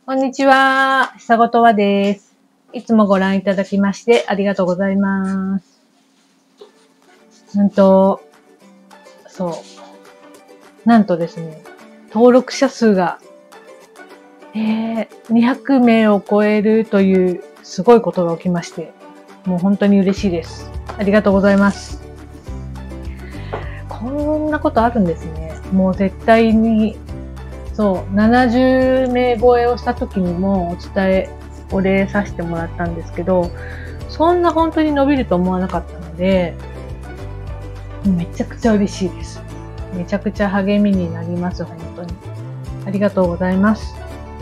こんにちは。久ごとはです。いつもご覧いただきましてありがとうございます。なんとですね、登録者数が、200名を超えるというすごいことが起きまして、もう本当に嬉しいです。ありがとうございます。こんなことあるんですね。もう絶対に、70名超えをした時にもお礼させてもらったんですけど、そんな本当に伸びると思わなかったので、めちゃくちゃ嬉しいです。めちゃくちゃ励みになります、本当に。ありがとうございます。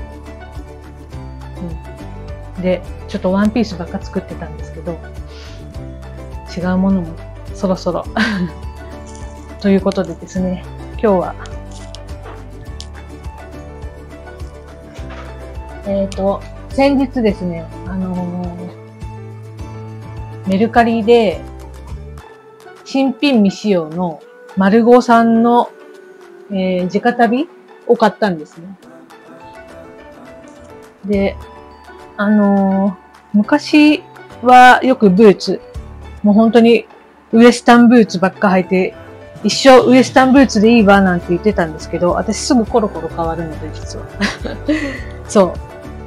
で、ちょっとワンピースばっか作ってたんですけど、違うものもそろそろ。ということでですね、今日は、先日ですね、メルカリで、新品未使用の丸5さんの、直旅を買ったんですね。で、昔はよくブーツ、もう本当にウエスタンブーツばっか履いて、一生ウエスタンブーツでいいわなんて言ってたんですけど、私すぐコロコロ変わるので、実は。そう。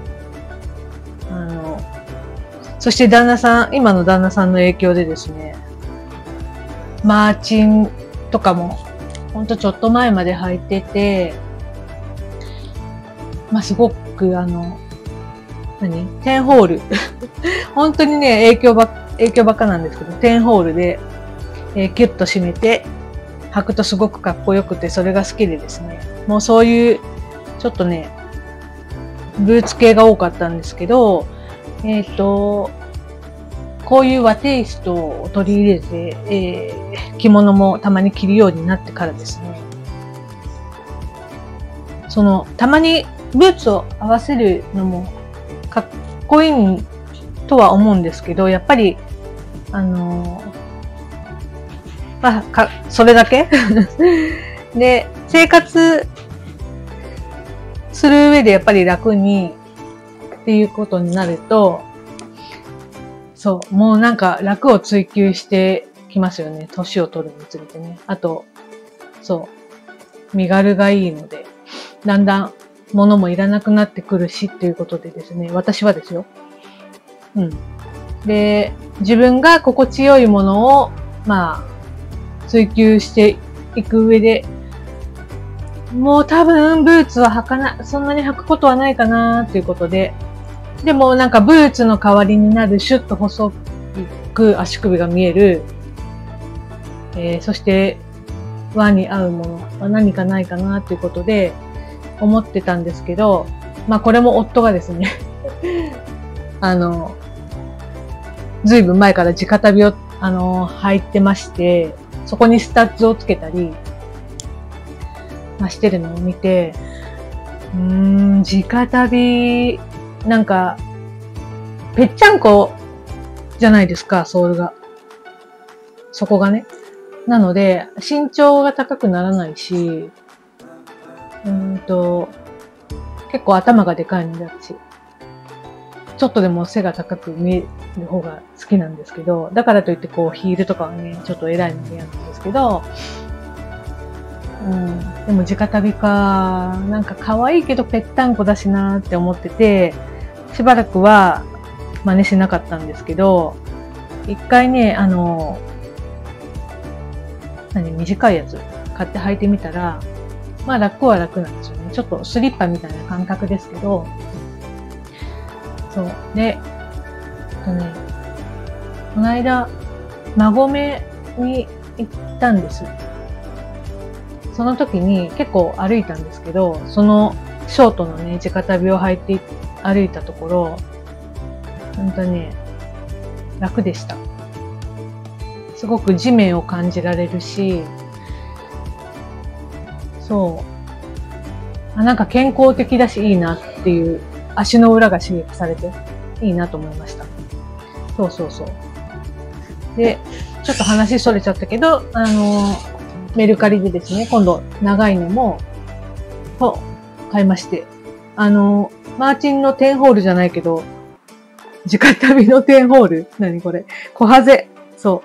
そして今の旦那さんの影響でですね、マーチンとかも、ほんとちょっと前まで履いてて、すごくテンホール。本当にね、影響ばっかなんですけど、テンホールで、キュッと締めて、履くとすごくかっこよくて、それが好きでですね。もうそういう、ちょっとね、ブーツ系が多かったんですけど、こういう和テイストを取り入れて、着物もたまに着るようになってからですね。たまにブーツを合わせるのもかっこいいとは思うんですけど、やっぱり、それだけで、生活する上でやっぱり楽にっていうことになると、もうなんか楽を追求してきますよね。年を取るにつれてね。あと、身軽がいいので、だんだん物もいらなくなってくるしっていうことでですね、私はですよ。で、自分が心地よいものを、追求していく上で、もう多分ブーツはそんなに履くことはないかなっていうことで、でもなんかブーツの代わりになるシュッと細く足首が見える、そして和に合うものは何かないかなっていうことで思ってたんですけど、これも夫がですね、ずいぶん前から直旅を履いてまして、そこにスタッズをつけたり、してるのを見て、直旅、なんか、ぺっちゃんこじゃないですか、ソールが。そこがね。なので、身長が高くならないし、結構頭がでかいので、私。ちょっとでも背が高く見える方が好きなんですけど、だからといってヒールとかはね、ちょっと偉いので嫌なんですけど、でも直旅か、なんか可愛いけどぺったんこだしなーって思ってて、しばらくは真似しなかったんですけど、一回ね、短いやつ買って履いてみたら、楽は楽なんですよね。ちょっとスリッパみたいな感覚ですけど、で、この間、馬込に行ったんです。その時に結構歩いたんですけど、そのショートのね、直旅を履いて歩いたところ、本当に楽でした。すごく地面を感じられるし、なんか健康的だしいいなっていう、足の裏が刺激されていいなと思いました。で、ちょっと話それちゃったけど、メルカリでですね、今度長いのも買いまして、 マーチンの10ホールじゃないけど、直旅の10ホール何これ小ハゼ。そう。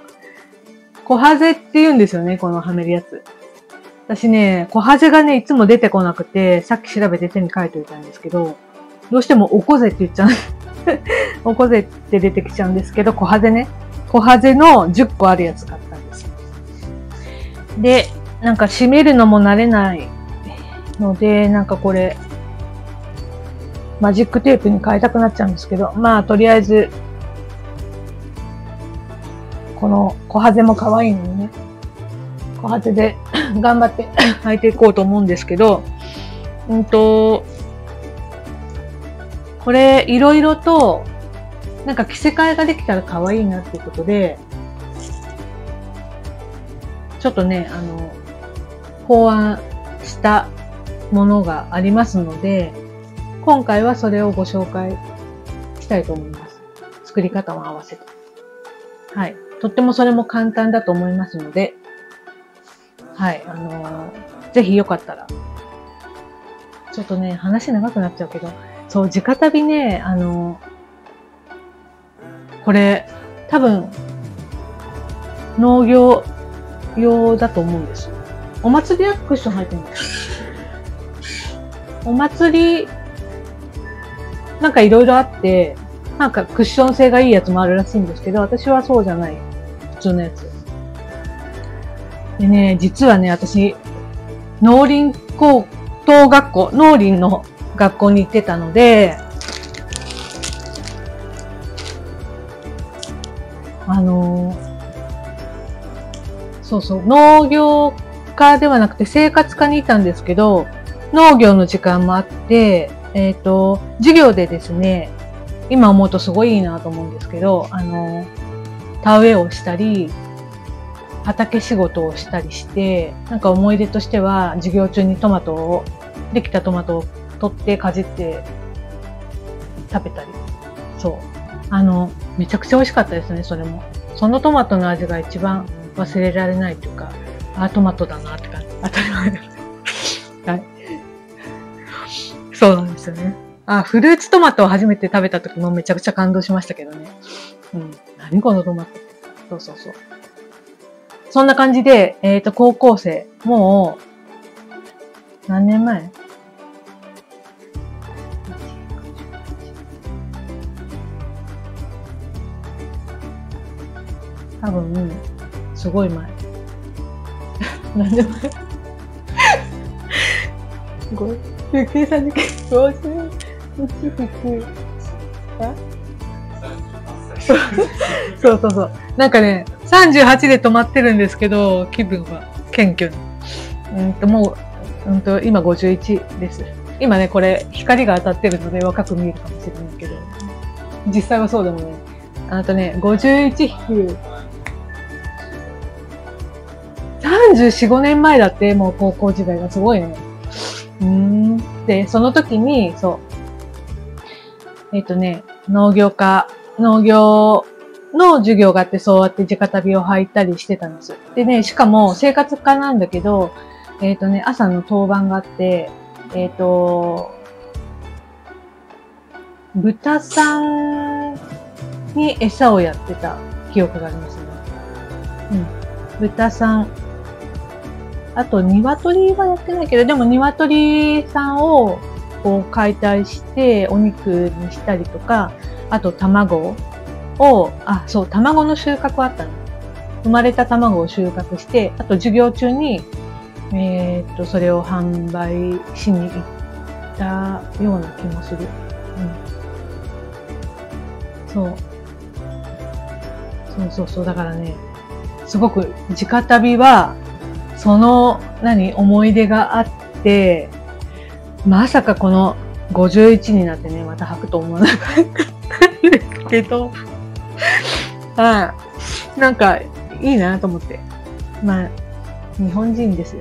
小ハゼって言うんですよね、このはめるやつ。私ね、小ハゼがね、いつも出てこなくて、さっき調べて手に書いておいたんですけど、どうしてもおこぜって言っちゃう。おこぜって出てきちゃうんですけど、小ハゼね。小ハゼの10個あるやつ買ったんです。で、なんか閉めるのも慣れないので、なんかこれ、マジックテープに変えたくなっちゃうんですけど、まあ、とりあえず、この小ハゼも可愛いのにね、小ハゼで頑張って履いていこうと思うんですけど、これ、いろいろと、なんか着せ替えができたら可愛いなっていうことで、ちょっとね、考案したものがありますので、今回はそれをご紹介したいと思います。作り方も合わせて。はい。とってもそれも簡単だと思いますので、はい。ぜひよかったら。ちょっとね、話長くなっちゃうけど、そう、直旅ね、これ、多分、農業用だと思うんですよ。お祭りはクッション入ってます。お祭り、なんかいろいろあって、なんかクッション性がいいやつもあるらしいんですけど、私はそうじゃない。普通のやつ。でね、実はね、私、農林高等学校、農林の学校に行ってたので、そうそう、農業科ではなくて生活科にいたんですけど、農業の時間もあって、授業でですね、今思うとすごいいいなと思うんですけど、田植えをしたり、畑仕事をしたりして、なんか思い出としては、授業中にできたトマトを取ってかじって食べたり。そう。めちゃくちゃ美味しかったですね、それも。そのトマトの味が一番忘れられないというか、トマトだなって感じ。当たり前です。はい。そうなんですよね。フルーツトマトを初めて食べた時もめちゃくちゃ感動しましたけどね。うん。何このトマトって。そうそうそう。そんな感じで、高校生、もう、何年前？多分、すごい前。何年前計算で50、そうそうそう。なんかね、38で止まってるんですけど、気分は謙虚に。もう、今51です。今ね、これ、光が当たってるので若く見えるかもしれないけど、実際はそうでもね。51引く、34、5年前だって、もう高校時代がすごいね。で、その時に、そう。農業の授業があって、そうやって直旅を履いたりしてたんです。でね、しかも生活科なんだけど、朝の当番があって、豚さんに餌をやってた記憶がありますね。豚さん。あと、鶏はやってないけど、でも鶏さんをこう解体してお肉にしたりとか、あと卵を、そう、卵の収穫あったの。生まれた卵を収穫して、あと授業中に、それを販売しに行ったような気もする。そう。だからね、すごく直旅は、その、思い出があって、まさかこの51になってね、また履くと思わなかったんですけど、なんか、いいなと思って。まあ、日本人ですよ。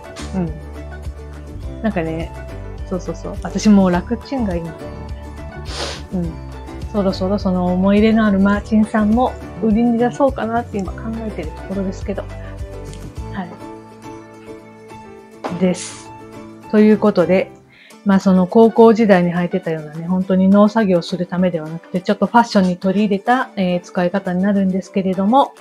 なんかね、そう。私もう楽ちんがいいんだよね。そろそろその思い入れのあるマーチンさんも売りに出そうかなって今考えてるところですけど。はい。です。ということで、 まあその高校時代に履いてたようなね、本当に農作業するためではなくて、ちょっとファッションに取り入れた、使い方になるんですけれども、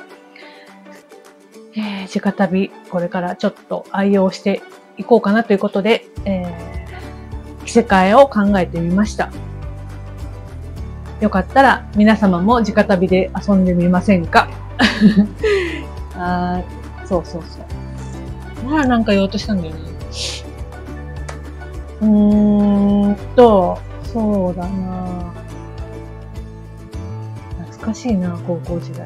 直旅、これからちょっと愛用していこうかなということで、着せ替えを考えてみました。よかったら皆様も直旅で遊んでみませんか？そうそうそう。なんか言おうとしたんだよね。そうだな。懐かしいな、高校時代。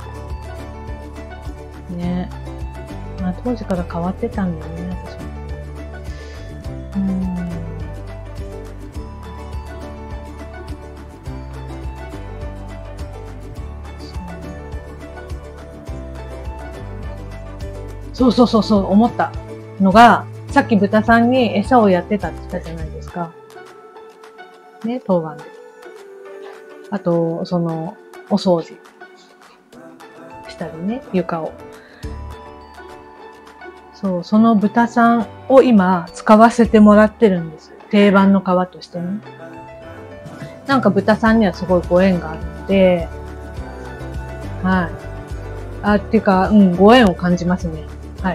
ね。まあ当時から変わってたんだよね、私も。そう思ったのが、さっき豚さんに餌をやってたって言ったじゃないですか。ね、当番で。あと、お掃除したりね、床を。そう、その豚さんを今使わせてもらってるんです。定番の皮としてね。なんか豚さんにはすごいご縁があって、はい。っていうか、ご縁を感じますね。はい。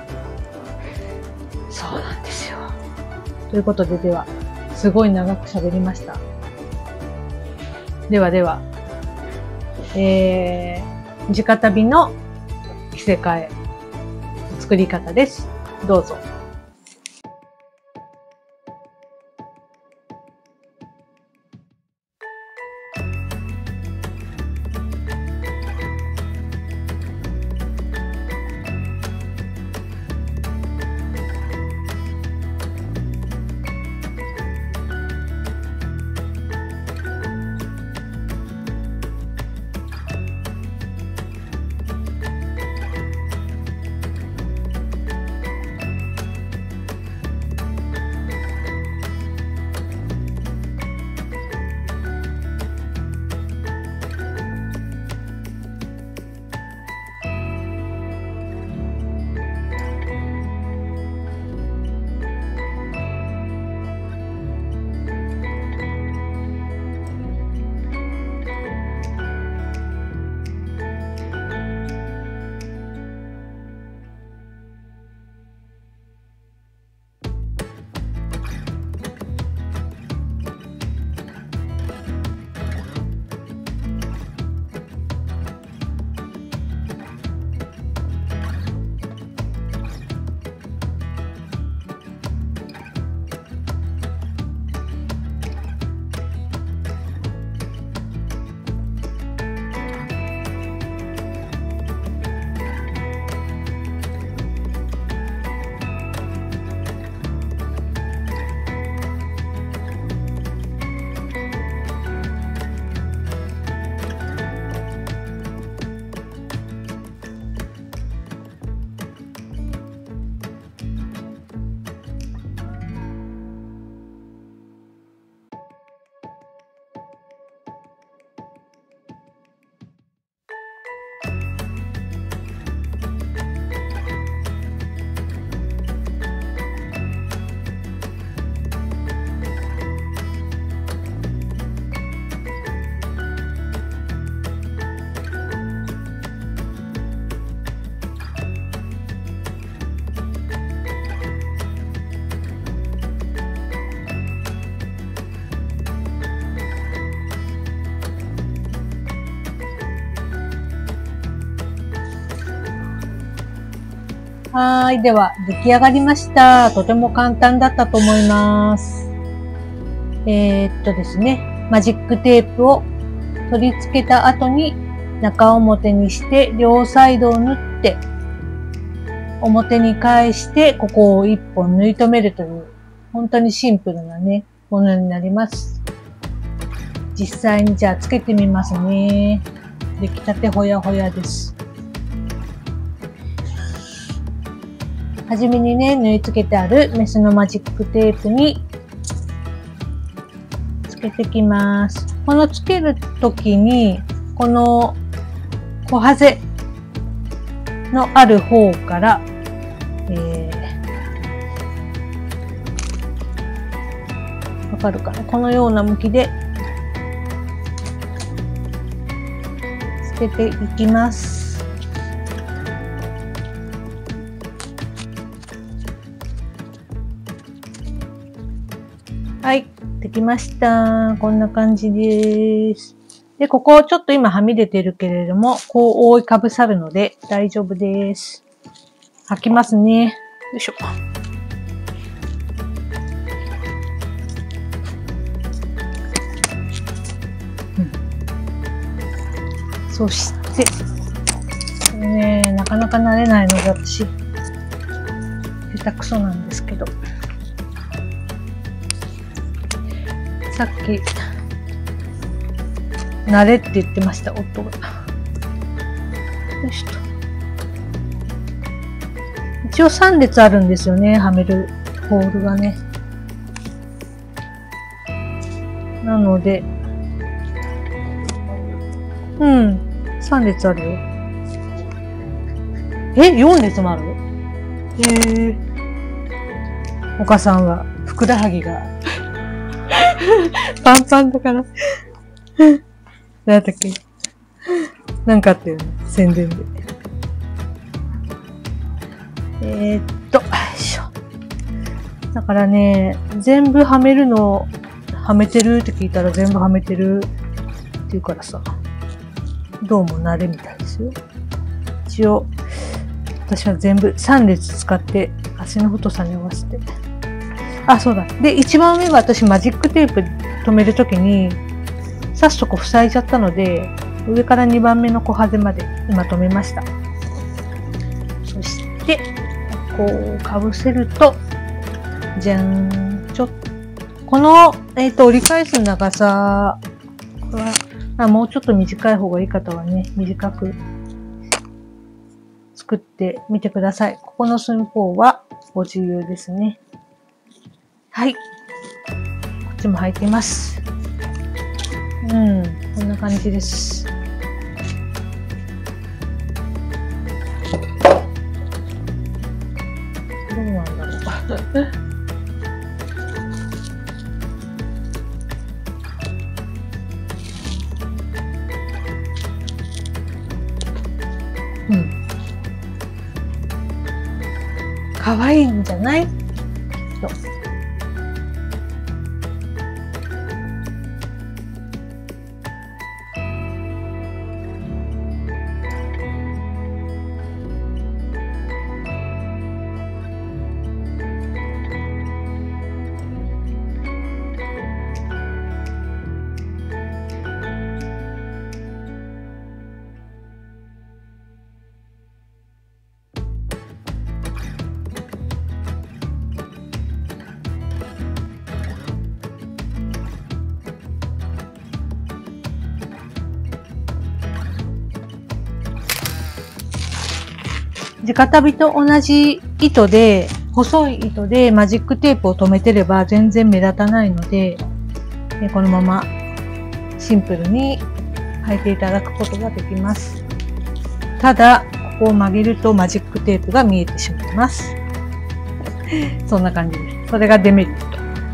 そうなんですよ。ということで、すごい長く喋りました。では、直旅の着せ替え、作り方です。どうぞ。はい。では、出来上がりました。とても簡単だったと思います。ですね。マジックテープを取り付けた後に中表にして両サイドを縫って、表に返してここを一本縫い留めるという、本当にシンプルなね、ものになります。実際にじゃあつけてみますね。出来たてほやほやです。はじめにね、縫い付けてあるメスのマジックテープにつけてきます。このつけるときに、この小ハゼのある方から、 わかるかな？このような向きでつけていきます。はい、できました。こんな感じです。で、ここちょっと今はみ出てるけれども、こう覆いかぶさるので大丈夫です。履きますね。よいしょ。そして、これね、なかなか慣れないので私、下手くそなんですけど。さっき、慣れって言ってました、夫が。よいしょと。一応3列あるんですよね、はめるホールがね。なので、3列あるよ。4列もある？お母さんは、ふくらはぎが、パンパンだから。何だっけ？なんかあったよね、宣伝で。よいしょ。だからね、全部はめるの、はめてるって聞いたら全部はめてるって言うからさ、どうも慣れみたいですよ。一応、私は全部3列使って足の太さに合わせて。あ、そうだ。で、一番上が私マジックテープ留めるときに、刺すとこ塞いじゃったので、上から2番目の小ハゼまで今留めました。そして、こうかぶせると、じゃん。この、折り返す長さは、もうちょっと短い方がいい方はね、短く作ってみてください。ここの寸法はご自由ですね。はい。こっちも履いてます。こんな感じです。どうなんだろう。可愛いんじゃない？地下足袋と同じ糸で、細い糸でマジックテープを留めてれば全然目立たないので、このままシンプルに履いていただくことができます。ただ、ここを曲げるとマジックテープが見えてしまいます。そんな感じです。それがデメリッ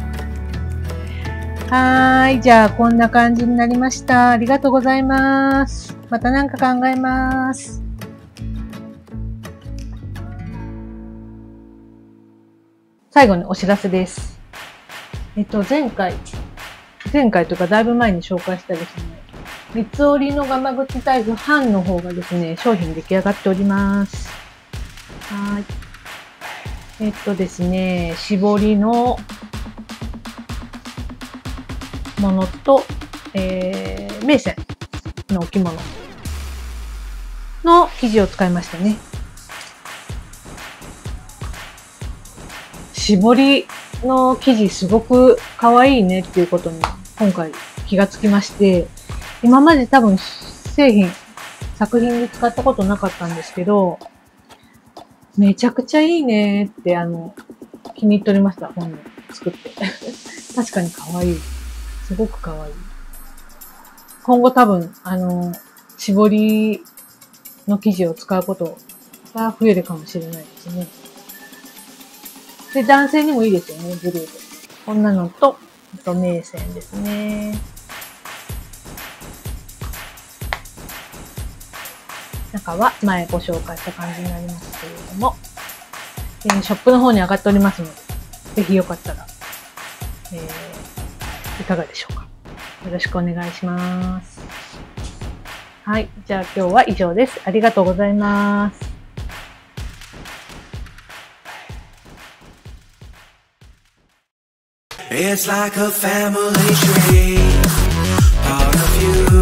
ト。じゃあこんな感じになりました。ありがとうございます。また何か考えます。最後にお知らせです。前回というかだいぶ前に紹介したですね、三つ折りのガマ口タイプ半の方がですね、商品出来上がっております。ですね、絞りのものと、銘線の置物の生地を使いましたね。絞りの生地すごく可愛いねっていうことに今回気がつきまして、今まで多分作品で使ったことなかったんですけど、めちゃくちゃいいねって気に入っておりました、本を作って。確かに可愛い。すごく可愛い。今後多分、絞りの生地を使うことが増えるかもしれないですね。で、男性にもいいですよね、ブルーで。こんなのと、 あと銘線ですね。中は前ご紹介した感じになりますけれども、ショップの方に上がっておりますので、ぜひよかったら、いかがでしょうか。よろしくお願いします。はい。じゃあ今日は以上です。ありがとうございます。 It's like a family tree, part of you.